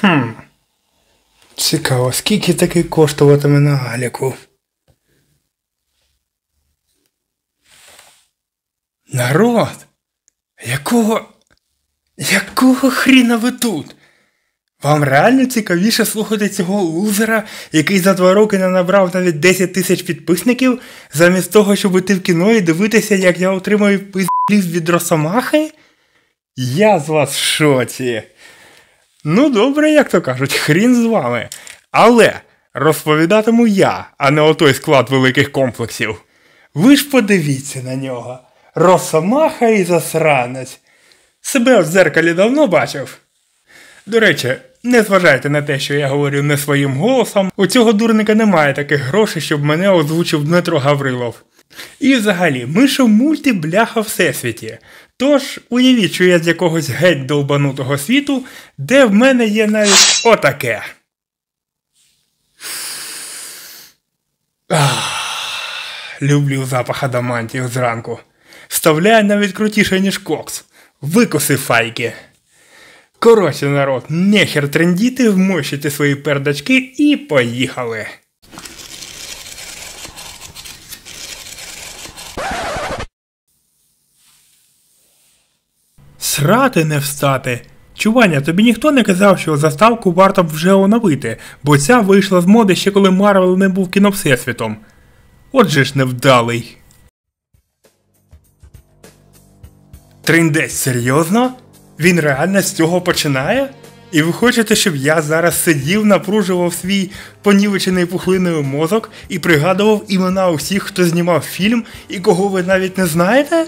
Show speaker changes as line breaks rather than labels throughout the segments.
Цікаво, скільки таки коштуватиме на Аліку? Народ! Якого хріна ви тут? Вам реально цікавіше слухати цього лузера, який за 2 роки не набрав навіть 10 тисяч підписників, замість того, щоб іти в кіно і дивитися, як я отримую пиздів від Росомахи? Я з вас в шоці. Ну добре, як то кажуть, хрін з вами. Але розповідатиму я, а не отой склад великих комплексів. Ви ж подивіться на нього. Росомаха і засранець. Себе в дзеркалі давно бачив? До речі, не зважайте на те, що я говорю не своїм голосом, у цього дурника немає таких грошей, щоб мене озвучив Дмитро Гаврилов. І взагалі, ми ж у мульті бляха всесвіті. Тож, уявіть, що я з якогось геть довбанутого світу, де в мене є навіть отаке. Люблю запах адамантів зранку. Вставляє навіть крутіше, ніж кокс. Викоси файки. Коротше, народ, нехер трендіти, вмощити свої пердачки і поїхали. Срати не встати. Чуваня, тобі ніхто не казав, що заставку варто б вже оновити, бо ця вийшла з моди ще коли Марвел не був кіновсесвітом. Отже ж невдалий. Трындець, серйозно? Він реально з цього починає? І ви хочете, щоб я зараз сидів, напружував свій понівечений пухлиною мозок і пригадував імена усіх, хто знімав фільм і кого ви навіть не знаєте?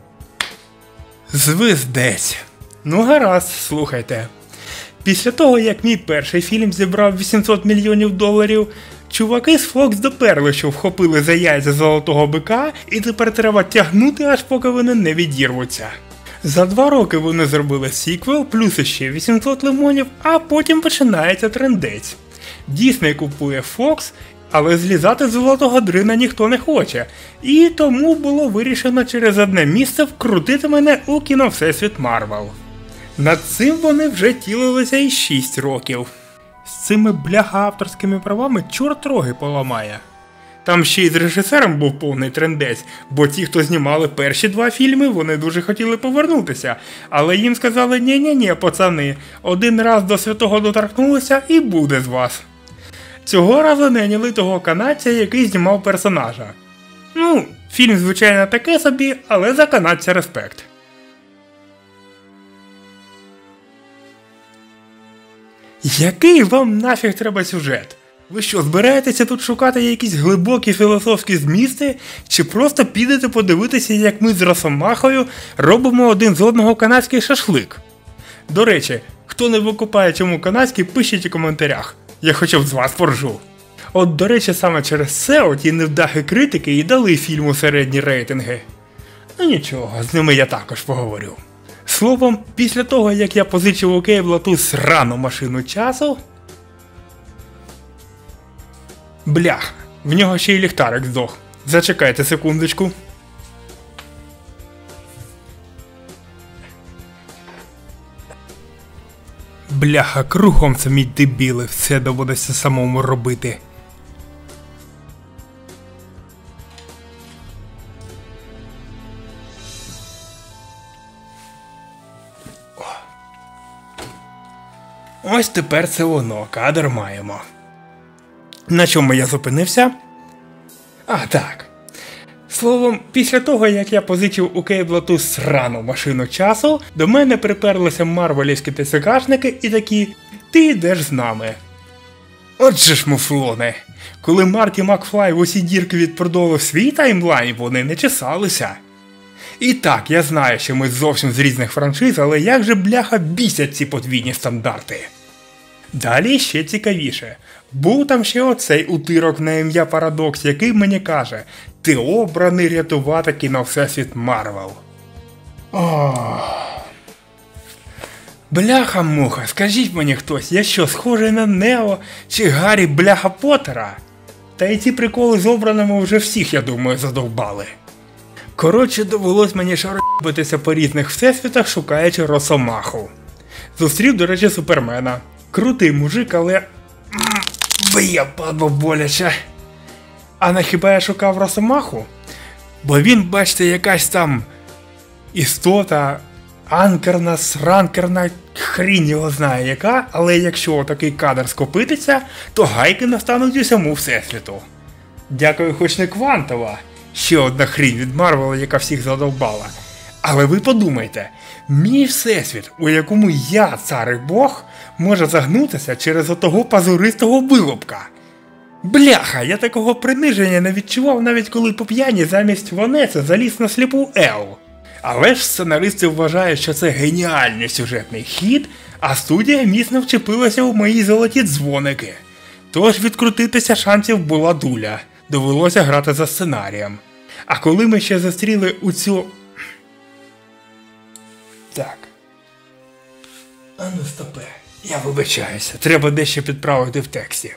Звиздець. Ну гаразд, слухайте. Після того, як мій перший фільм зібрав $800 мільйонів, чуваки з Fox доперли, що вхопили за яйця золотого бика, і тепер треба тягнути, аж поки вони не відірвуться. За 2 роки вони зробили сіквел, плюс іще 800 лимонів, а потім починається трендець. Дісней купує Fox, але злізати з золотого дрина ніхто не хоче. І тому було вирішено через одне місце вкрутити мене у кіновсесвіт Марвел. Над цим вони вже тілилися і 6 років. З цими бляха авторськими правами чорт роги поламає. Там ще й з режисером був повний трендець, бо ті, хто знімали перші 2 фільми, вони дуже хотіли повернутися. Але їм сказали, ні-ні-ні, пацани, один раз до святого доторкнулися і буде з вас. Цього разу найняли того канадця, який знімав персонажа. Ну, фільм звичайно таке собі, але за канадця респект. Який вам нафіг треба сюжет? Ви що, збираєтеся тут шукати якісь глибокі філософські змісти, чи просто підете подивитися, як ми з Росомахою робимо один з одного канадський шашлик? До речі, хто не викупає чому канадський, пишіть у коментарях. Я хоча б з вас поржу. От, до речі, саме через це оті невдахи критики і дали фільму середні рейтинги. Ну нічого, з ними я також поговорю. Словом, після того, як я позичив у Кейбла ту срану машину часу... Блях, в нього ще й ліхтарик здох. Зачекайте секундочку. Бляха, кругом самі дебіли, все доводиться самому робити. Ось тепер це воно, кадр маємо. На чому я зупинився? А, так. Словом, після того, як я позичив у Кейбла ту срану машину часу, до мене приперлися марвелівські ТСКшники і такі «Ти йдеш з нами». Отже ж, муфлони, коли Марті Макфлай в усі дірки відпродовив свій таймлайн, вони не чесалися. І так, я знаю, що ми зовсім з різних франшиз, але як же бляха бісять ці подвійні стандарти. Далі ще цікавіше. Був там ще оцей утирок на ім'я Парадокс, який мені каже: ти обраний рятувати кіновсесвіт Марвел. Бляха-муха, скажіть мені хтось, я що, схожий на Нео чи Гаррі бляха Поттера? Та й ці приколи з обраними вже всіх, я думаю, задовбали. Коротше, довелось мені шарбитися по різних всесвітах, шукаючи Росомаху. Зустрів, до речі, Супермена. Крутий мужик, але... Б'є, падло, боляче. А не хіба я шукав Росомаху? Бо він, бачите, якась там істота, анкерна, сранкерна, хрінь його знає яка, але якщо такий кадр скопититься, то гайки настануть усьому всесвіту. Дякую, хоч не квантова. Ще одна хрінь від Марвела, яка всіх задовбала. Але ви подумайте, мій всесвіт, у якому я, цар і Бог, може загнутися через отого пазуристого вилупка. Бляха, я такого приниження не відчував навіть коли по п'яні замість Ванеси заліз на сліпу Ел. Але ж сценаристи вважають, що це геніальний сюжетний хід, а студія міцно вчепилася у мої золоті дзвоники. Тож відкрутитися шансів була дуля, довелося грати за сценарієм. А коли ми ще зустріли у цю... Так. А ну стопе, я вибачаюся, треба дещо підправити в тексті.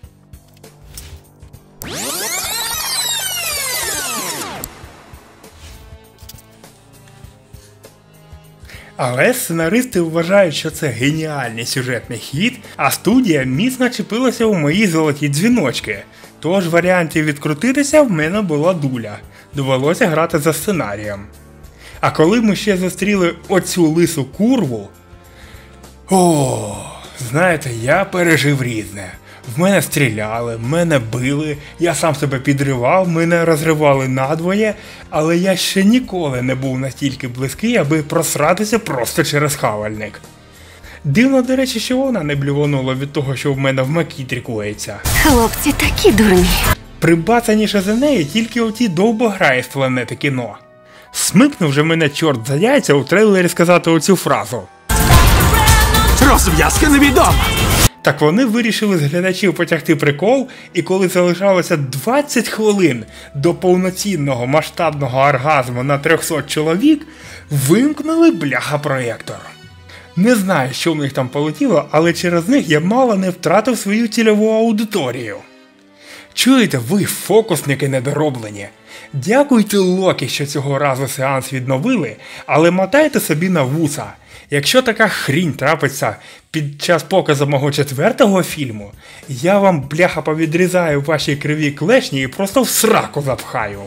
Але сценаристи вважають, що це геніальний сюжетний хід, а студія міцно чепилася у мої золоті дзвіночки. Тож варіантів відкрутитися в мене була дуля. Довелося грати за сценарієм. А коли ми ще зустріли оцю лису курву... О, знаєте, я пережив різне. В мене стріляли, мене били, я сам себе підривав, мене розривали надвоє, але я ще ніколи не був настільки близький, аби просратися просто через хавальник. Дивно, до речі, що вона не блюванула від того, що в мене в макітрі кується.
Хлопці такі дурні.
Прибацаніше за неї тільки оті довбограї з планети кіно. Смикнув же мене чорт за яйця у трейлері сказати оцю фразу.
Розв'язка невідома.
Так вони вирішили з глядачів потягти прикол, і коли залишалося 20 хвилин до повноцінного масштабного оргазму на 300 чоловік, вимкнули бляха-проєктор. Не знаю, що в них там полетіло, але через них я мало не втратив свою цільову аудиторію. Чуєте, ви фокусники недороблені. Дякуйте Локі, що цього разу сеанс відновили, але мотайте собі на вуса. Якщо така хрінь трапиться під час показу мого 4-го фільму, я вам, бляха, повідрізаю ваші криві клешні і просто в сраку запхаю.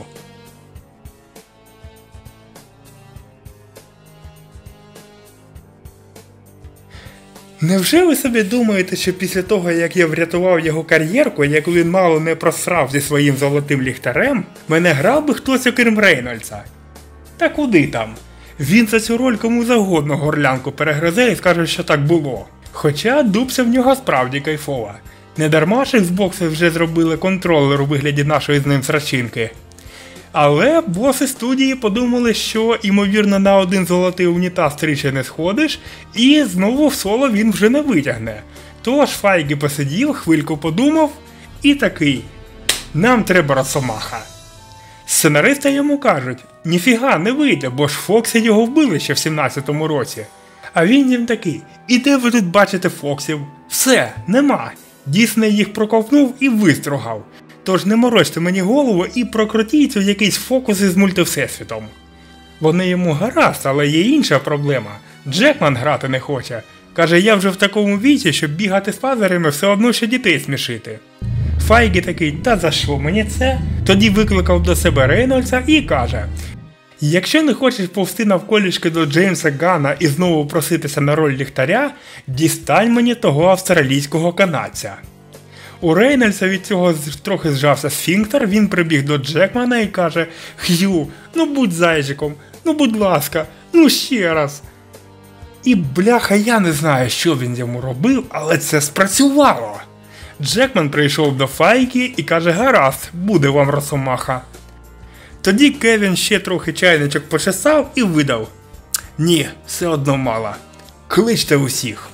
Невже ви собі думаєте, що після того, як я врятував його кар'єрку, яку він мало не просрав зі своїм золотим ліхтарем, мене грав би хтось окрім Рейнольдса? Та куди там? Він за цю роль кому завгодно горлянку перегризе і скаже, що так було. Хоча дубця в нього справді кайфова. Недарма ж Xbox вже зробили контролер у вигляді нашої з ним срачинки. Але боси студії подумали, що, ймовірно, на один золотий унітаз тричі не сходиш, і знову в соло він вже не витягне. Тож Файгі посидів, хвильку подумав, і такий: нам треба Росомаха. Сценаристи йому кажуть: ніфіга не вийде, бо ж Фокси його вбили ще в 17-му році. А він їм такий: і де ви тут бачите Фоксів? Все, нема. Дісней їх проковтнув і вистругав. Тож не морочте мені голову і прокрутіть у якийсь фокус із мультивсесвітом. Вони йому гаразд, але є інша проблема. Джекман грати не хоче. Каже, я вже в такому віці, щоб бігати з фазерами все одно ще дітей смішити. Файгі такий: та за що мені це? Тоді викликав до себе Рейнольдса і каже: якщо не хочеш повсти навколішки до Джеймса Ганна і знову проситися на роль ліхтаря, дістань мені того австралійського канадця. У Рейнольдса від цього трохи зжався сфінктер, він прибіг до Джекмана і каже: Х'ю, ну будь зайчиком, ну будь ласка, ну ще раз. І бляха, я не знаю, що він йому робив, але це спрацювало. Джекман прийшов до Файгі і каже: гаразд, буде вам Росомаха. Тоді Кевін ще трохи чайничок почесав і видав: ні, все одно мало. Кличте усіх.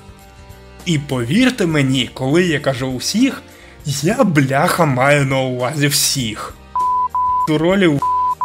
І повірте мені, коли я кажу усіх, я, бляха, маю на увазі всіх. У ролі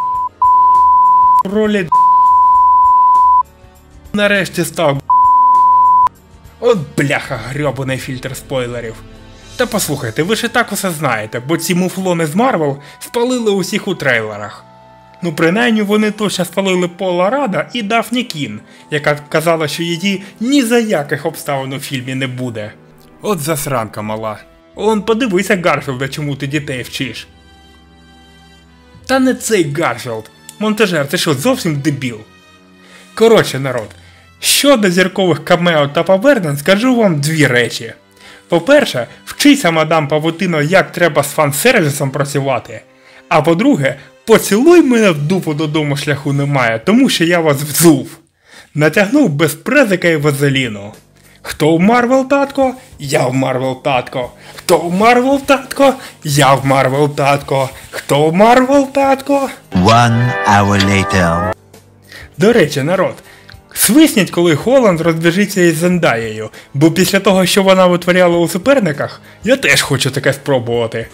нарешті став от бляха, грьобаний фільтр спойлерів. Та послухайте, ви ж і так усе знаєте, бо ці муфлони з Марвел спалили усіх у трейлерах. Ну принаймні вони точно спалили Пола Рада і Дафні Кін, яка казала, що її ні за яких обставин у фільмі не буде. От засранка мала. Он подивися, Гарфілда, чому ти дітей вчиш. Та не цей Гарфілд. Монтажер, ти що, зовсім дебіл? Коротше, народ. Щодо зіркових камео та повернень, скажу вам дві речі. По-перше, вчися, мадам Павутино, як треба з фан-сервісом працювати. А по-друге, поцілуй мене в дупу, додому шляху немає, тому що я вас взув. Натягнув без презика і вазеліну. Хто в Марвел, татко? Я в Марвел, татко. Хто в Марвел, татко? Я в Марвел, татко. Хто в Марвел, татко?
1 hour later.
До речі, народ, свисніть, коли Холланд розбіжиться із Зендаєю, бо після того, що вона витворяла у суперниках, я теж хочу таке спробувати.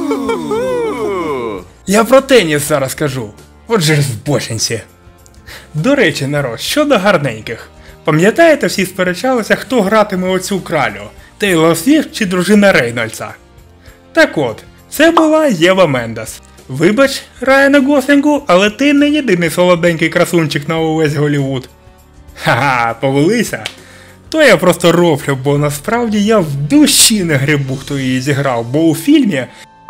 Я про теніс зараз кажу. Отже ж збочинці. До речі, народ, щодо гарненьких. Пам'ятаєте, всі сперечалися, хто гратиме оцю кралю? Тейлор Свіфт чи дружина Рейнольдса? Так от, це була Єва Мендес. Вибач, Райана Гослінгу, але ти не єдиний солоденький красунчик на увесь Голлівуд. Ха-ха, повелися? То я просто рофлю, бо насправді я в душі не грибу, хто її зіграв, бо у фільмі...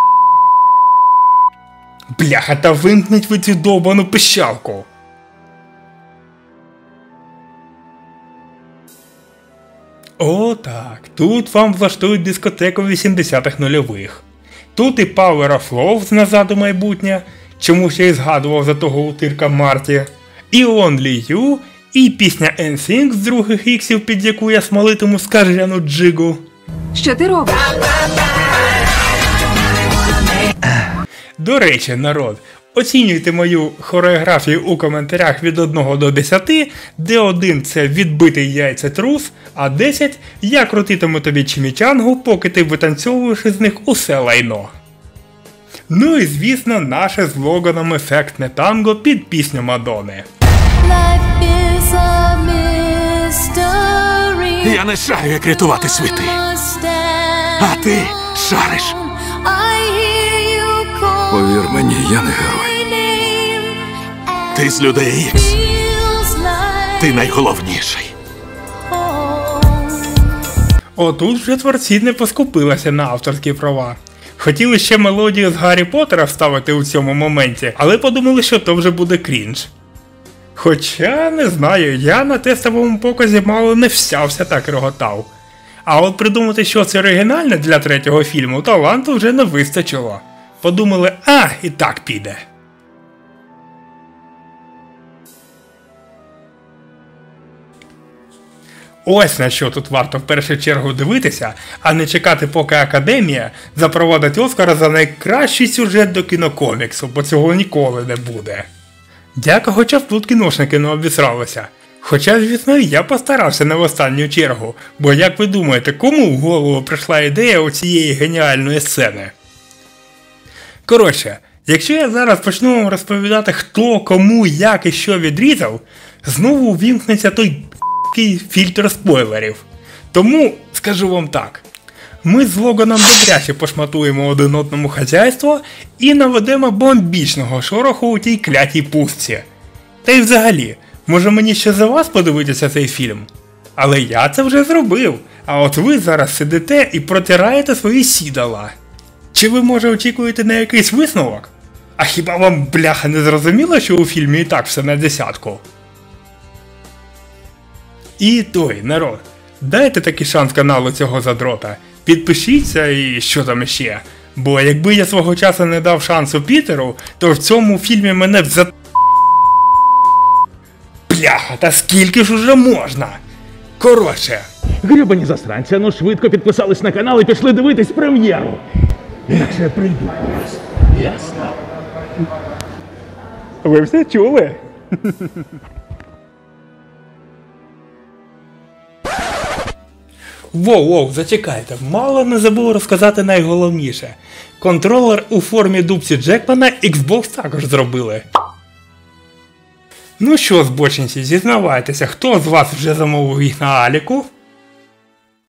Бляха, та вимкніть ви цю довбану пищалку! О так, тут вам влаштують дискотеку 80-х нульових. Тут і Power of Love з «Назад у майбутнє», чому ще й згадував за того утирка Марті, і Only You, і пісня NSYNC з других іксів, під яку я смолитиму скажену джигу.
Що ти робиш?
До речі, народ, оцінюйте мою хореографію у коментарях від 1 до 10, де 1 це відбитий яйцетрус, а 10 я крутитиму тобі чимічангу, поки ти витанцьовуєш із них усе лайно. Ну і звісно, наше з Логаном ефектне танго під пісню Мадони.
Я не шарю, як рятувати світи. А ти шариш. Повір мені, я не герой. Ти з людей Ікс. Ти найголовніший.
Отут вже творці не поскупилися на авторські права. Хотіли ще мелодію з Гаррі Поттера вставити у цьому моменті, але подумали, що то вже буде крінж. Хоча, не знаю, я на тестовому показі мало не всявся так реготав. А от придумати щось оригінальне для третього фільму таланту вже не вистачило. Подумали, і так піде. Ось на що тут варто в першу чергу дивитися, а не чекати, поки Академія запровадить Оскара за найкращий сюжет до кінокоміксу, бо цього ніколи не буде. Дяка, хоча б тут кіношники не обісралися. Хоча, звісно, я постарався не в останню чергу, бо як ви думаєте, кому в голову прийшла ідея у цієї геніальної сцени? Коротше, якщо я зараз почну вам розповідати, хто, кому, як і що відрізав, знову ввімкнеться той фільтр спойлерів. Тому скажу вам так. Ми з Логаном добряче пошматуємо один одному хазяйство і наведемо бомбічного шороху у тій клятій пустці. Та й взагалі, може мені ще за вас подивитися цей фільм? Але я це вже зробив, а от ви зараз сидите і протираєте свої сідала. Чи ви, може, очікуєте на якийсь висновок? А хіба вам, бляха, не зрозуміло, що у фільмі і так все на десятку? І той, народ, дайте такий шанс каналу цього задрота. Підпишіться і що там іще. Бо якби я свого часу не дав шансу Пітеру, то в цьому фільмі мене б Бляха, та скільки ж уже можна? Коротше.
Гребані засранці, ну швидко підписались на канал і пішли дивитись прем'єру. Інакше я прийду до вас. Ясно.
Ви все чули? Воу, зачекайте, мало не забув розказати найголовніше. Контролер у формі дубці Джекмана Xbox також зробили. Ну що, збочинці, зізнавайтеся, хто з вас вже замовив їх на Аліку?